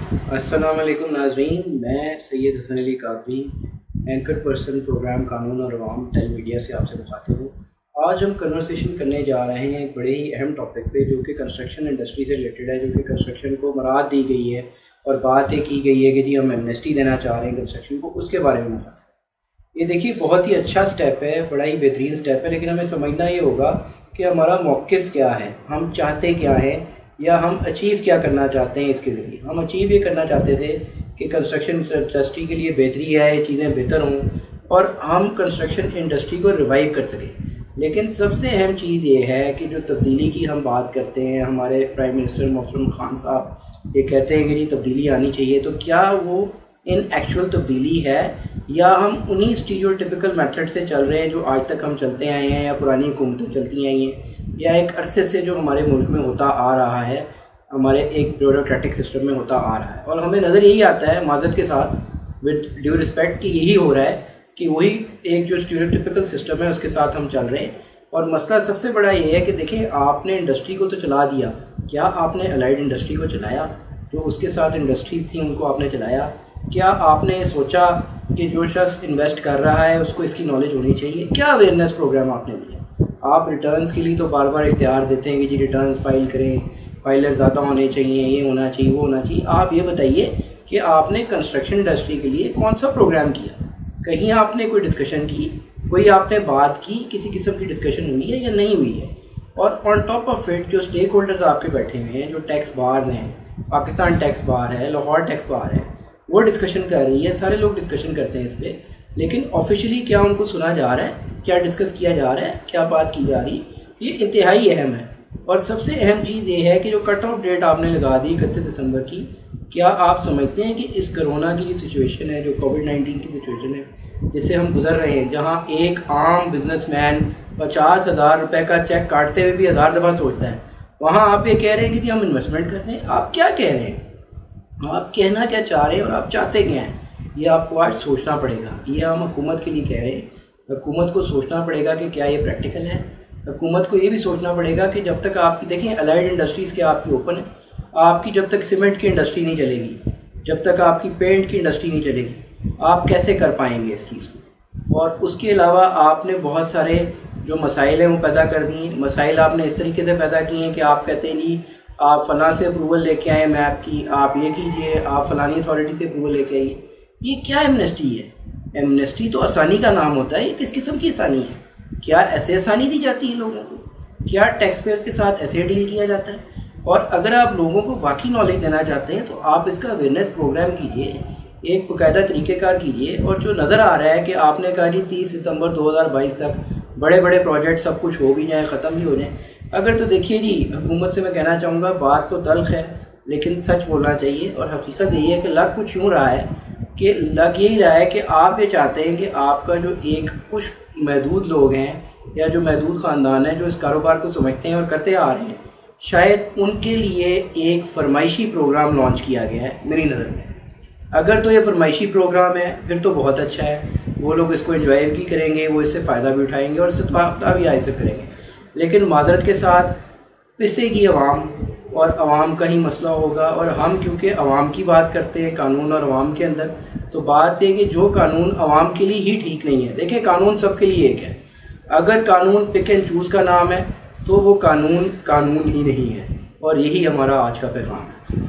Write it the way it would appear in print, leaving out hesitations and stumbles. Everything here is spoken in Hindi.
अस्सलाम वालेकुम नाज़रीन, मैं Syed Hasan Ali Qadri, anchor person program कानून और अवाम टेल मीडिया से आपसे मुखातिब हूँ। आज हम कन्वर्सेशन करने जा रहे हैं एक बड़े ही अहम टॉपिक पे जो कि कंस्ट्रक्शन इंडस्ट्री से रिलेटेड है, जो कि कंस्ट्रक्शन को मराद दी गई है और बात ये की गई है कि जी हम एमनेस्टी देना चाह रहे हैं कंस्ट्रक्शन को, उसके बारे में मुखातिब। ये देखिए बहुत ही अच्छा स्टेप है, बड़ा ही बेहतरीन स्टेप है, लेकिन हमें समझना ये होगा कि हमारा मौक़िफ़ क्या है, हम चाहते क्या हैं या हम अचीव क्या करना चाहते हैं। इसके ज़रिए हम अचीव ये करना चाहते थे कि कंस्ट्रक्शन इंडस्ट्री के लिए बेहतरी है, चीज़ें बेहतर हों और हम कंस्ट्रक्शन इंडस्ट्री को रिवाइव कर सकें। लेकिन सबसे अहम चीज़ ये है कि जो तब्दीली की हम बात करते हैं, हमारे प्राइम मिनिस्टर मोहतरम खान साहब ये कहते हैं कि जी तब्दीली आनी चाहिए, तो क्या वो इन एक्चुअल तब्दीली है या हम उन्हीं स्टीरियोटिपिकल मेथड से चल रहे हैं जो आज तक हम चलते आए हैं या पुरानी हुकूमतें चलती आई हैं या एक अरसे से जो हमारे मुल्क में होता आ रहा है, हमारे एक ब्यूरोक्रेटिक सिस्टम में होता आ रहा है। और हमें नज़र यही आता है माज़रत के साथ, विद ड्यू रिस्पेक्ट, कि यही हो रहा है कि वही एक जो स्टीरियोटिपिकल सिस्टम है उसके साथ हम चल रहे हैं। और मसला सबसे बड़ा ये है कि देखिए आपने इंडस्ट्री को तो चला दिया, क्या आपने अलाइड इंडस्ट्री को चलाया? जो उसके साथ इंडस्ट्रीज थी उनको आपने चलाया? क्या आपने सोचा कि जो शख्स इन्वेस्ट कर रहा है उसको इसकी नॉलेज होनी चाहिए? क्या अवेयरनेस प्रोग्राम आपने दिया? आप रिटर्न्स के लिए तो बार बार इश्तिहार देते हैं कि जी रिटर्न्स फाइल करें, फाइलर ज़्यादा होने चाहिए, ये होना चाहिए, वो होना चाहिए। आप ये बताइए कि आपने कंस्ट्रक्शन इंडस्ट्री के लिए कौन सा प्रोग्राम किया? कहीं आपने कोई डिस्कशन की, कोई आपने बात की, किसी किस्म की डिस्कशन हुई है या नहीं हुई है? और ऑन टॉप ऑफ इट जो स्टेक होल्डर्स आपके बैठे हुए हैं, जो टैक्स बार हैं, पाकिस्तान टैक्स बार है, लाहौर टैक्स बार है, वो डिस्कशन कर रही है, सारे लोग डिस्कशन करते हैं इस पर, लेकिन ऑफिशियली क्या उनको सुना जा रहा है, क्या डिस्कस किया जा रहा है, क्या बात की जा रही है, ये इंतहाई अहम है। और सबसे अहम चीज़ ये है कि जो कट ऑफ डेट आपने लगा दी 31 दिसंबर की, क्या आप समझते हैं कि इस कोरोना की जो सिचुएशन है, जो कोविड-19 की सिचुएशन है जिससे हम गुजर रहे हैं, जहाँ एक आम बिजनेसमैन 50,000 रुपये का चेक काटते हुए भी 1000 दफ़ा सोचता है, वहाँ आप ये कह रहे हैं कि जी हम इन्वेस्टमेंट करते हैं। आप क्या कह रहे हैं, आप कहना क्या चाह रहे हैं और आप चाहते क्या हैं, ये आपको आज सोचना पड़ेगा। ये हम हुकूमत के लिए कह रहे हैं, हुकूमत को सोचना पड़ेगा कि क्या ये प्रैक्टिकल है। हुकूमत को ये भी सोचना पड़ेगा कि जब तक आपकी देखें अलाइड इंडस्ट्रीज़ क्या आपकी ओपन है, आपकी जब तक सीमेंट की इंडस्ट्री नहीं चलेगी, जब तक आपकी पेंट की इंडस्ट्री नहीं चलेगी, आप कैसे कर पाएंगे इस चीज़ को? और उसके अलावा आपने बहुत सारे जो मसाइल हैं वो पैदा कर दिए। मसाइल आपने इस तरीके से पैदा किए हैं कि आप कहते हैं जी आप फ़लाँ से अप्रूवल लेके आए मैप की, आप ये कीजिए, आप फ़लानी अथॉरिटी से अप्रूवल लेके आइए। ये क्या एमनेस्टी है? एमनेस्टी तो आसानी का नाम होता है। ये किस किस्म की आसानी है? क्या ऐसे आसानी दी जाती है लोगों को? क्या टैक्स पेयर्स के साथ ऐसे डील किया जाता है? और अगर आप लोगों को वाकई नॉलेज देना चाहते हैं तो आप इसका अवेयरनेस प्रोग्राम कीजिए, एक बाकायदा तरीक़ेकार कीजिए। और जो नज़र आ रहा है कि आपने कहा जी 30 सितंबर 2022 तक बड़े बड़े प्रोजेक्ट सब कुछ हो भी जाए, ख़त्म भी हो जाए, अगर तो देखिए जी हुकूमत से मैं कहना चाहूँगा, बात तो तल्ख़ है लेकिन सच बोलना चाहिए। और हकीकत यही है कि लग कुछ यूँ रहा है कि लग यही रहा है कि आप ये चाहते हैं कि आपका जो एक कुछ महदूद लोग हैं या जो महदूद ख़ानदान है जो इस कारोबार को समझते हैं और करते आ रहे हैं, शायद उनके लिए एक फरमाइशी प्रोग्राम लॉन्च किया गया है मेरी नज़र में। अगर तो ये फरमाइशी प्रोग्राम है फिर तो बहुत अच्छा है, वो लोग इसको एंजॉय भी करेंगे, वो इससे फ़ायदा भी उठाएंगे और इससे फ़ायदा भी हासिल करेंगे। लेकिन मादरत के साथ पिसेगी अवाम और अवाम का ही मसला होगा। और हम क्योंकि अवाम की बात करते हैं कानून और अवाम के अंदर, तो बात है कि जो कानून अवाम के लिए ही ठीक नहीं है। देखिए कानून सबके लिए एक है, अगर कानून पिक एंड चूज़ का नाम है तो वो कानून कानून ही नहीं है। और यही हमारा आज का पैगाम है।